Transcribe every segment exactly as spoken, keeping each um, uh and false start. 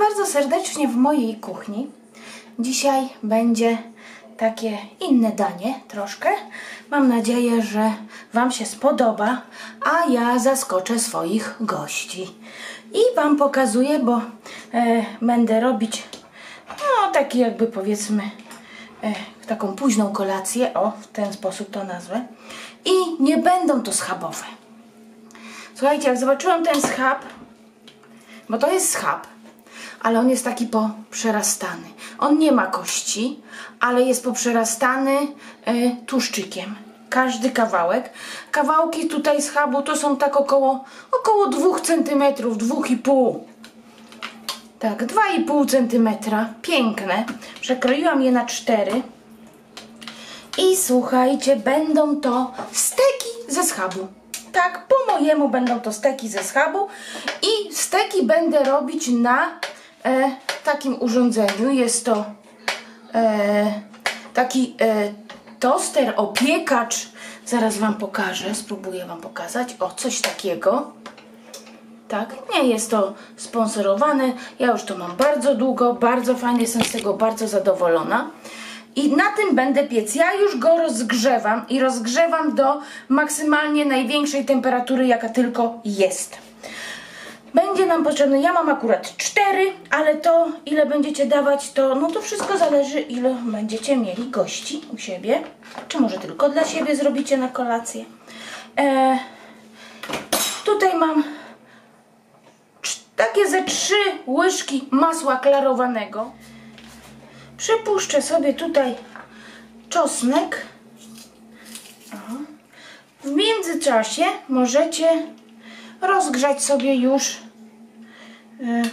bardzo serdecznie w mojej kuchni. Dzisiaj będzie takie inne danie troszkę. Mam nadzieję, że Wam się spodoba, a ja zaskoczę swoich gości. I Wam pokazuję, bo e, będę robić no taki jakby powiedzmy e, taką późną kolację, o w ten sposób to nazwę. I nie będą to schabowe. Słuchajcie, jak zobaczyłam ten schab, bo to jest schab, ale on jest taki poprzerastany. On nie ma kości, ale jest poprzerastany y, tłuszczykiem. Każdy kawałek. Kawałki tutaj schabu to są tak około około dwóch centymetrów, dwa i pół. Tak, dwa i pół centymetra. Piękne. Przekroiłam je na cztery. I słuchajcie, będą to steki ze schabu. Tak, po mojemu będą to steki ze schabu i steki będę robić na e, takim urządzeniu. Jest to e, taki e, toster, opiekacz. Zaraz Wam pokażę, spróbuję Wam pokazać. O, coś takiego. Tak, nie jest to sponsorowane. Ja już to mam bardzo długo, bardzo fajnie, jestem z tego bardzo zadowolona. I na tym będę piec. Ja już go rozgrzewam i rozgrzewam do maksymalnie największej temperatury, jaka tylko jest. Będzie nam potrzebne, ja mam akurat cztery, ale to ile będziecie dawać, to no to wszystko zależy, ile będziecie mieli gości u siebie. Czy może tylko dla siebie zrobicie na kolację. E, tutaj mam takie ze trzy łyżki masła klarowanego. Przypuszczę sobie tutaj czosnek. Aha. W międzyczasie możecie rozgrzać sobie już e,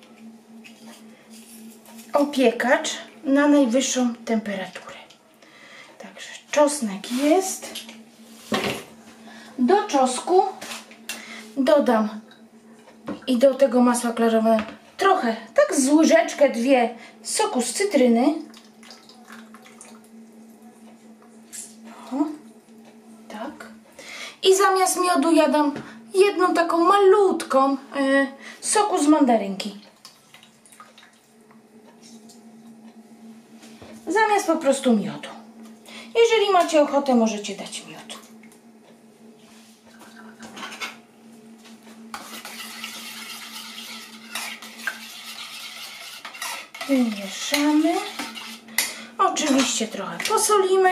opiekacz na najwyższą temperaturę. Także czosnek jest. Do czosnku dodam i do tego masła klarowanego trochę, tak z łyżeczkę, dwie soku z cytryny. O, tak. I zamiast miodu ja dam jedną taką malutką y, soku z mandarynki. Zamiast po prostu miodu. Jeżeli macie ochotę, możecie dać miód. Wymieszamy. Oczywiście trochę posolimy.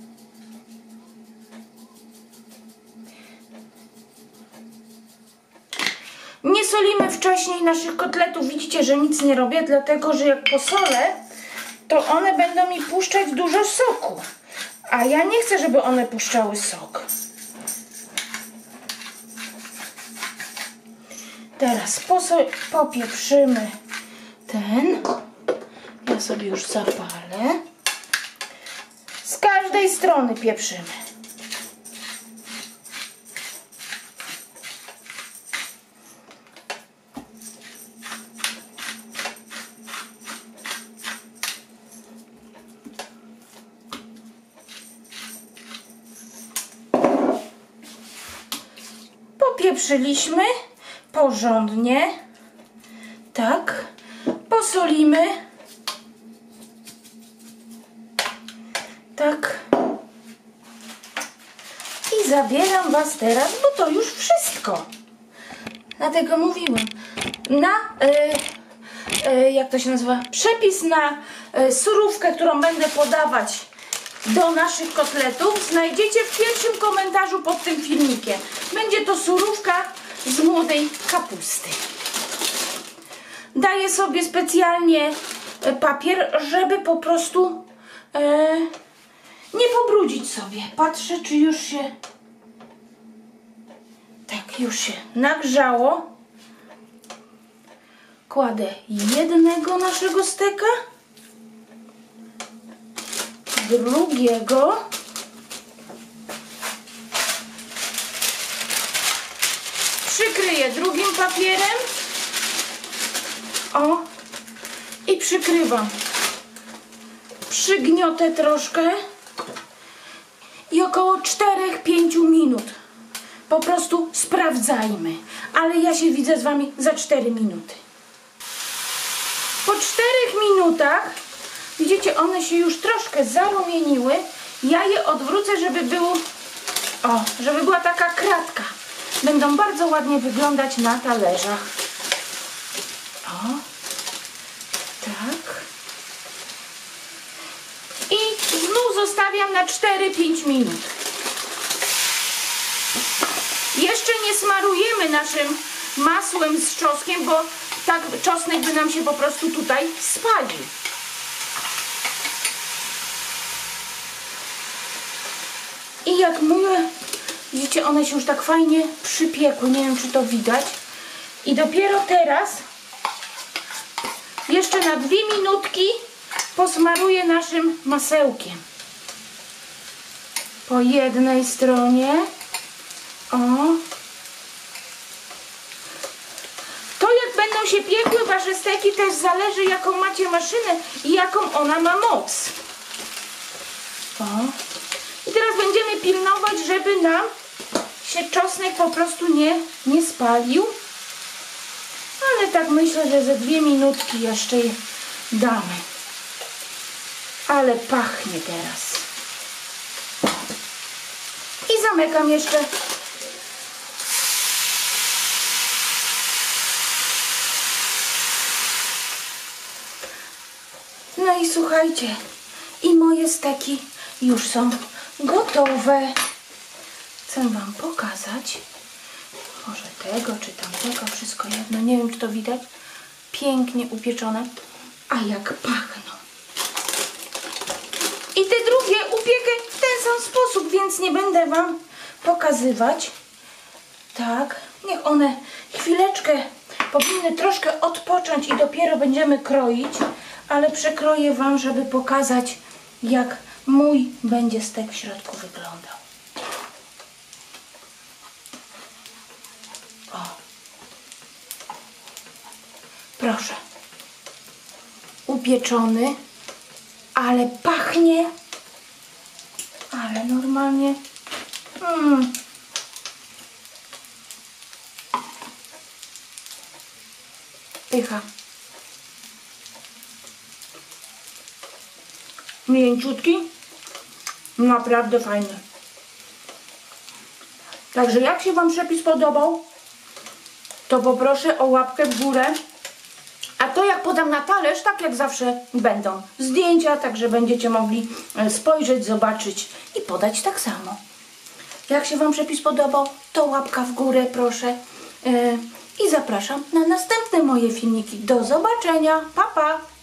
Nie solimy wcześniej naszych kotletów. Widzicie, że nic nie robię, dlatego że jak posolę, to one będą mi puszczać dużo soku. A ja nie chcę, żeby one puszczały sok. Teraz popieprzymy ten. Ja sobie już zapalę. Z każdej strony pieprzymy. Popieprzyliśmy porządnie. Tak. Posolimy. Tak. I zabieram Was teraz, bo to już wszystko. Dlatego mówiłam. Na, y, y, jak to się nazywa? Przepis na y, surówkę, którą będę podawać do naszych kotletów, znajdziecie w pierwszym komentarzu pod tym filmikiem. Będzie to surówka z młodej kapusty. Daję sobie specjalnie papier, żeby po prostu e, nie pobrudzić sobie. Patrzę, czy już się tak, już się nagrzało. Kładę jednego naszego steka, drugiego, przykryję drugim papierem. O, i przykrywam. Przygniotę troszkę i około cztery do pięciu minut po prostu sprawdzajmy. Ale ja się widzę z Wami za cztery minuty. czterech minutach, widzicie, one się już troszkę zarumieniły. Ja je odwrócę, żeby był, o, żeby była taka kratka. Będą bardzo ładnie wyglądać na talerzach. O, tak. I znów zostawiam na cztery pięć minut. Jeszcze nie smarujemy naszym masłem z czosnkiem, bo tak czosnek by nam się po prostu tutaj spalił. I jak mówię, widzicie, one się już tak fajnie przypiekły, nie wiem czy to widać. I dopiero teraz jeszcze na dwie minutki posmaruję naszym masełkiem. Po jednej stronie. O. To jak będą się piekły wasze steki też zależy jaką macie maszynę i jaką ona ma moc. O. I teraz będziemy pilnować, żeby nam się czosnek po prostu nie, nie spalił. Ale tak myślę, że ze dwie minutki jeszcze je damy. Ale pachnie teraz. I zamykam jeszcze. No i słuchajcie, i moje steki już są gotowe. Chcę wam pokazać. Może tego czy tamtego, wszystko jedno. Nie wiem, czy to widać. Pięknie upieczone. A jak pachną. I te drugie upiekę w ten sam sposób, więc nie będę wam pokazywać. Tak, niech one chwileczkę powinny troszkę odpocząć i dopiero będziemy kroić. Ale przekroję wam, żeby pokazać, jak mój będzie stek w środku wyglądał. O. Proszę. Upieczony, ale pachnie, ale normalnie. Mm. Pycha. Mięciutki, naprawdę fajny. Także jak się wam przepis podobał, to poproszę o łapkę w górę. A to jak podam na talerz, tak jak zawsze będą zdjęcia, także będziecie mogli spojrzeć, zobaczyć i podać tak samo. Jak się wam przepis podobał, to łapka w górę proszę. I zapraszam na następne moje filmiki. Do zobaczenia. Pa, pa!